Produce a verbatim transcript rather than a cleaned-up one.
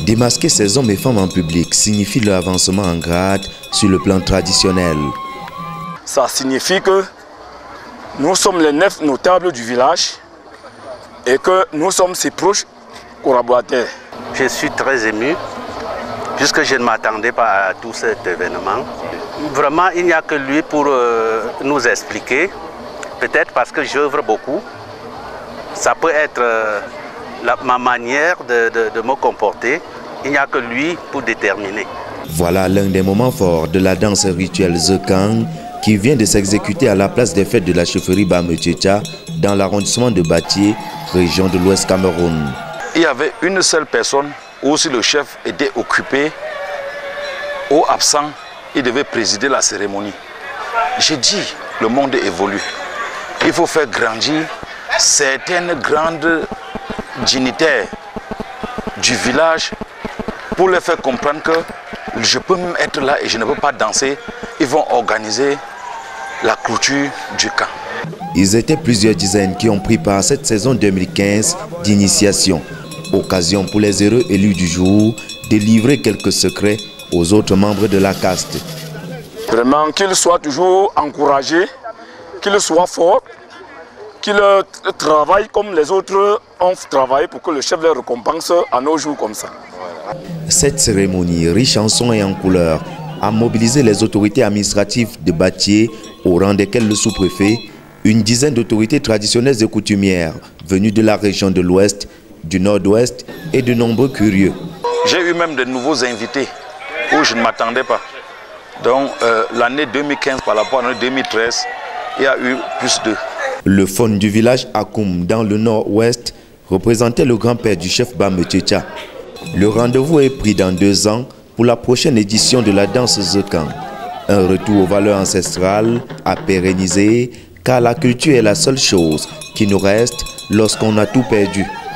Démasquer ces hommes et femmes en public signifie leur avancement en grade sur le plan traditionnel. Ça signifie que nous sommes les neuf notables du village et que nous sommes ses proches collaborateurs. Je suis très ému puisque je ne m'attendais pas à tout cet événement. Vraiment, il n'y a que lui pour euh, nous expliquer. Peut-être parce que j'œuvre beaucoup. Ça peut être euh, la, ma manière de, de, de me comporter. Il n'y a que lui pour déterminer. Voilà l'un des moments forts de la danse rituelle Zekang qui vient de s'exécuter à la place des fêtes de la chefferie Bametiétia dans l'arrondissement de Batié, région de l'Ouest Cameroun. Il y avait une seule personne où si le chef était occupé ou absent, il devait présider la cérémonie. J'ai dit, le monde évolue. Il faut faire grandir certaines grandes dignitaires du village pour leur faire comprendre que je peux même être là et je ne peux pas danser. Ils vont organiser la clôture du camp. Ils étaient plusieurs dizaines qui ont pris part à cette saison deux mille quinze d'initiation. Occasion pour les heureux élus du jour de livrer quelques secrets aux autres membres de la caste. Vraiment qu'ils soient toujours encouragés, qu'ils soient forts, qu'ils travaillent comme les autres ont travaillé pour que le chef les récompense à nos jours comme ça. Cette cérémonie, riche en sons et en couleurs, a mobilisé les autorités administratives de Batié, au rang desquelles le sous-préfet, une dizaine d'autorités traditionnelles et coutumières venues de la région de l'Ouest, du Nord-Ouest et de nombreux curieux. J'ai eu même de nouveaux invités où je ne m'attendais pas. Donc euh, l'année deux mille quinze par rapport à l'année deux mille treize, il y a eu plus de... Le faune du village Akoum dans le Nord-Ouest représentait le grand-père du chef Bametiétia. Le rendez-vous est pris dans deux ans pour la prochaine édition de la danse Zekang. Un retour aux valeurs ancestrales à pérenniser, car la culture est la seule chose qui nous reste lorsqu'on a tout perdu.